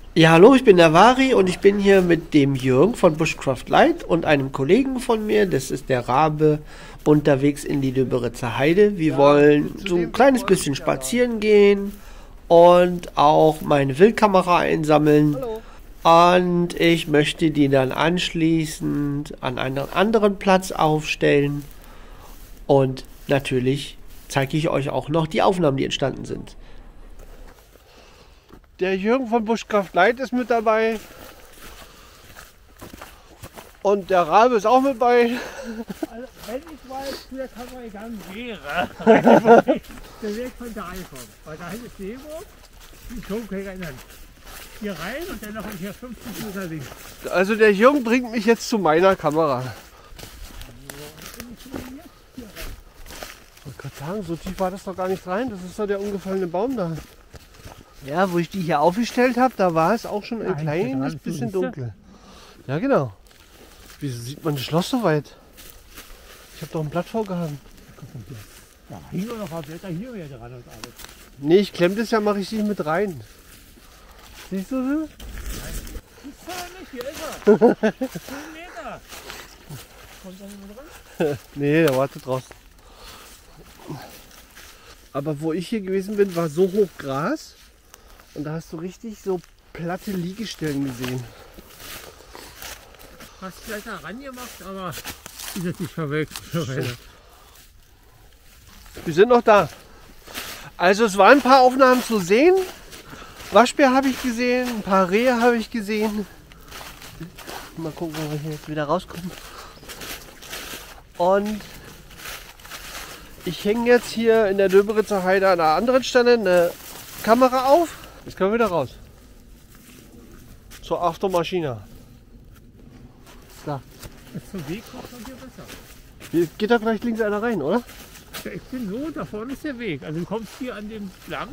Ja, hallo, ich bin der Vari und ich bin hier mit dem Jürgen von Bushcraft Light und einem Kollegen von mir, das ist der Rabe, unterwegs in die Döberitzer Heide. Wir wollen so ein kleines bisschen spazieren gehen und auch meine Wildkamera einsammeln. Hallo. Und ich möchte die dann anschließend an einen anderen Platz aufstellen. Und natürlich zeige ich euch auch noch die Aufnahmen, die entstanden sind. Der Jürgen von Bushcraft Light ist mit dabei. Und der Rabe ist auch mit bei. Also, wenn ich mal zu der Kamera gegangen wäre, dann wäre ich von da angekommen. Weil dahin ist Seeburg, die Showcaker in hier rein und dann noch hier 50 Meter links. Also der Jürgen bringt mich jetzt zu meiner Kamera. Ich wollte gerade sagen, so tief war das doch gar nicht rein. Das ist doch der umgefallene Baum da. Ja, wo ich die hier aufgestellt habe, da war es auch schon ein kleines bisschen dunkel. Ja, genau. Wieso sieht man das Schloss so weit? Ich habe doch ein Blatt vorgehaben. Ja, hier noch ein Blätter hier wieder dran und alles. Nee, ich klemme das ja mal richtig mit rein. Siehst du das? Ich fahre nicht, hier ist er. 10 Meter. Kommt da nicht mehr dran? Nee, der wartet draußen. Aber wo ich hier gewesen bin, war so hoch Gras. Und da hast du richtig so platte Liegestellen gesehen. Hast vielleicht da ran gemacht, aber ist jetzt nicht verwelkt. Wir sind noch da. Also es waren ein paar Aufnahmen zu sehen. Waschbär habe ich gesehen, ein paar Rehe habe ich gesehen. Mal gucken, wo wir hier jetzt wieder rauskommen. Und ich hänge jetzt hier in der Döberitzer Heide an einer anderen Stelle eine Kamera auf. Jetzt können wir wieder raus. Zur Aftermaschine. Da. Zum Weg kommt man hier besser. Hier geht da gleich links einer rein, oder? Ja, ich bin so, da vorne ist der Weg. Also du kommst hier an dem lang.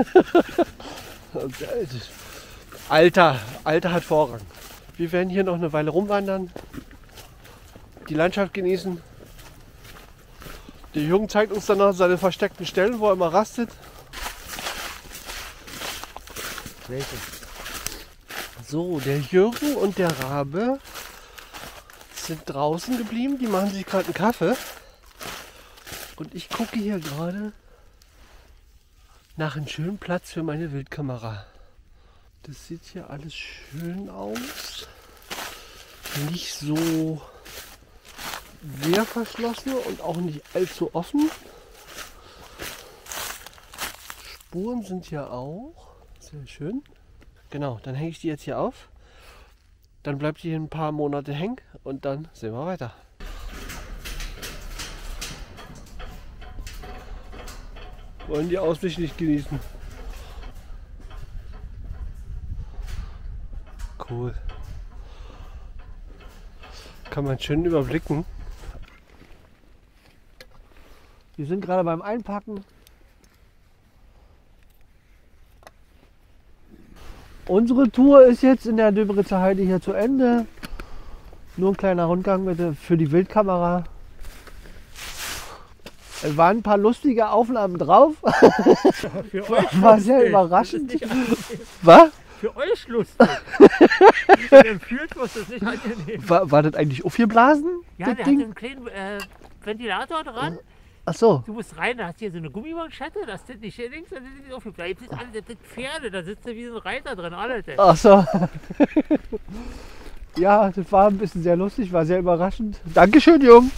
Alter hat Vorrang. Wir werden hier noch eine Weile rumwandern, die Landschaft genießen. Der Jürgen zeigt uns dann noch seine versteckten Stellen, wo er immer rastet. So, der Jürgen und der Rabe sind draußen geblieben. Die machen sich gerade einen Kaffee. Und ich gucke hier gerade nach einem schönen Platz für meine Wildkamera. Das sieht hier alles schön aus. Nicht so wehrverschlossen und auch nicht allzu offen. Spuren sind hier auch. Sehr schön. Genau, dann hänge ich die jetzt hier auf. Dann bleibt die hier ein paar Monate hängen und dann sehen wir weiter. Wollen die Aussicht nicht genießen. Cool. Kann man schön überblicken. Wir sind gerade beim Einpacken. Unsere Tour ist jetzt in der Döberitzer Heide hier zu Ende. Nur ein kleiner Rundgang für die Wildkamera. Es waren ein paar lustige Aufnahmen drauf. Für euch War sehr lustig. überraschend. Das ist nicht Was? für euch lustig. Wenn ihr fühlt, was das nicht angenehm. War das eigentlich aufgeblasen? Ja, das der Ding? hat einen kleinen Ventilator dran. Ach so. Du musst rein, da hast du hier so eine Gummimanschette, da ist das nicht hier links, und das ist nicht aufgeblasen. Das sind alle das sind Pferde, da sitzt wie so ein Reiter drin, alles. Ach so. Ja, das war ein bisschen sehr lustig, war sehr überraschend. Dankeschön, Jung.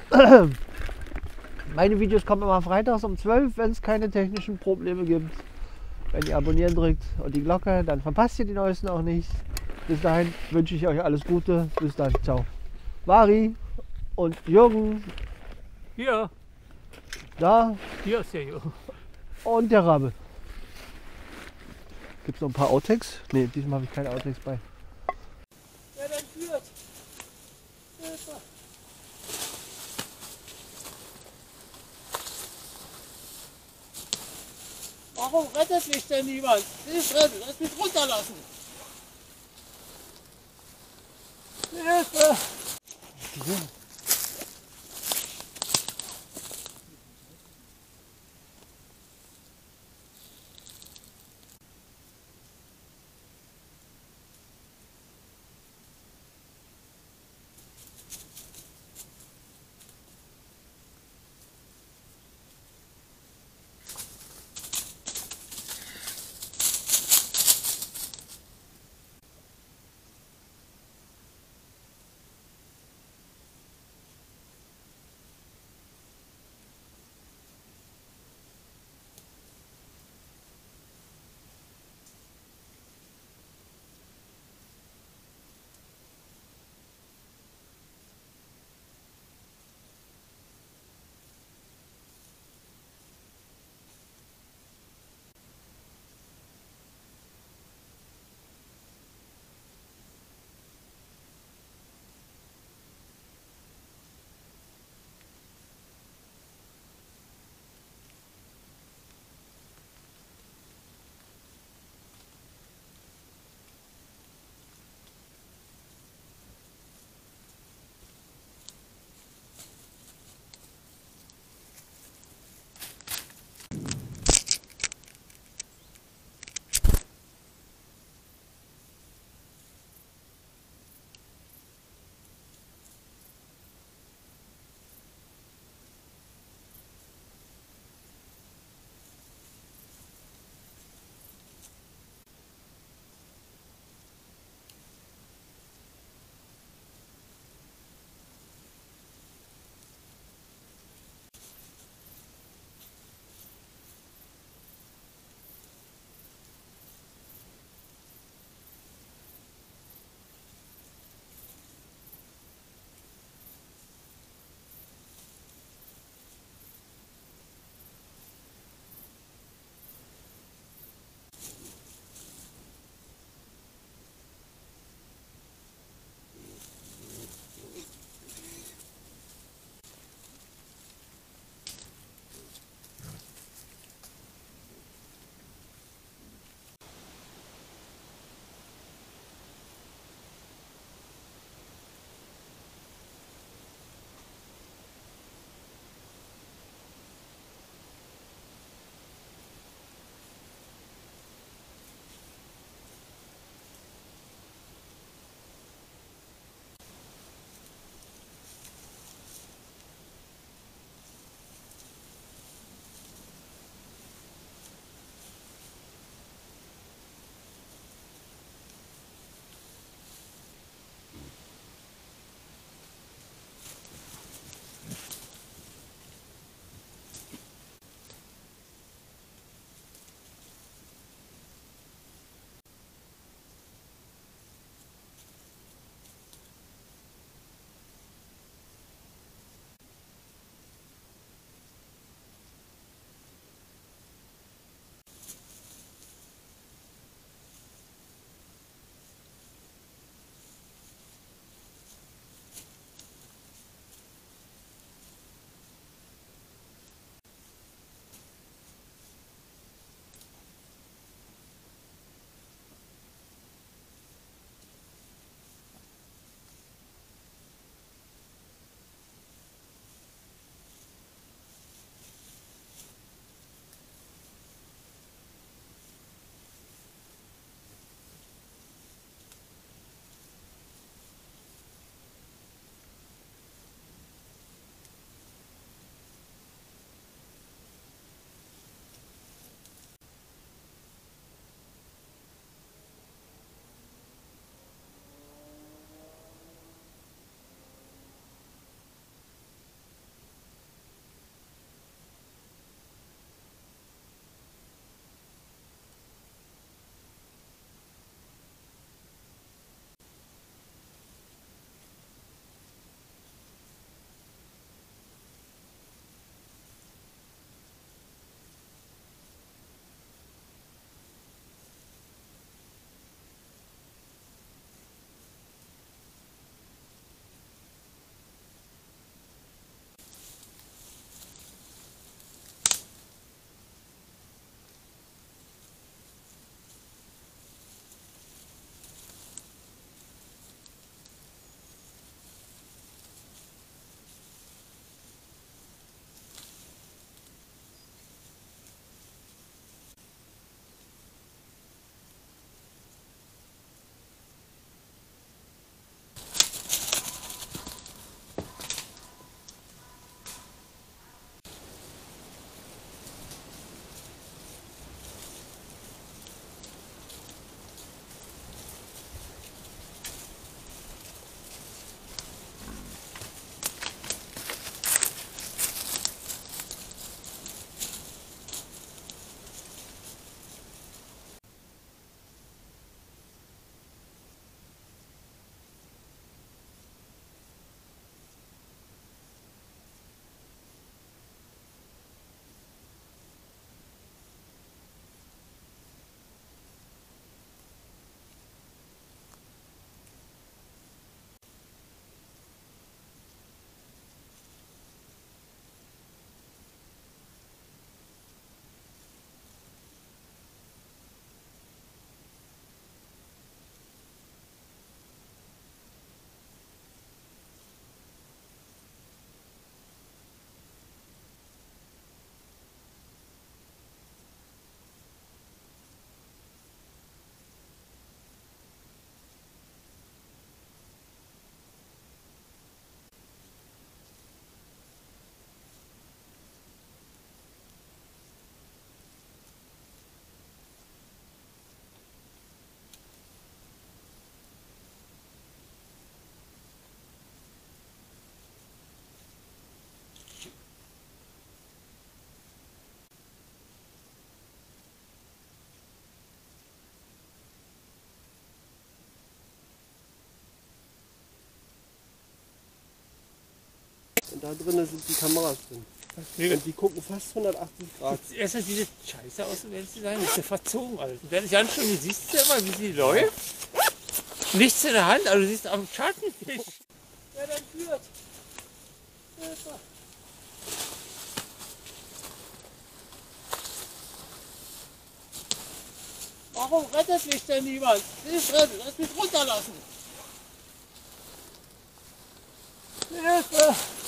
Meine Videos kommen immer freitags um 12, wenn es keine technischen Probleme gibt. Wenn ihr abonnieren drückt und die Glocke, dann verpasst ihr die neuesten auch nicht. Bis dahin wünsche ich euch alles Gute. Bis dann. Ciao. Vari und Jürgen, Hier, da hier ist der Junge. und der Rabe. Gibt es noch ein paar Outtakes? Ne, diesmal habe ich keine Outtakes bei. Ja, dann führt. Warum rettet mich denn niemand? Nicht retten, lass mich runterlassen. Hilfe! Und da drinnen sind die Kameras drin. Und die gucken fast 180 Grad. Erstmal sieht das scheiße aus, um ehrlich zu sein. Das ist ja verzogen, Alter. Wenn ich anschaue, du siehst ja mal, wie sie läuft. Nichts in der Hand, aber du siehst am Schattenfisch. Wer dann führt? Hilfe. Warum rettet mich denn niemand? Nicht retten, lass mich runterlassen. Hilfe!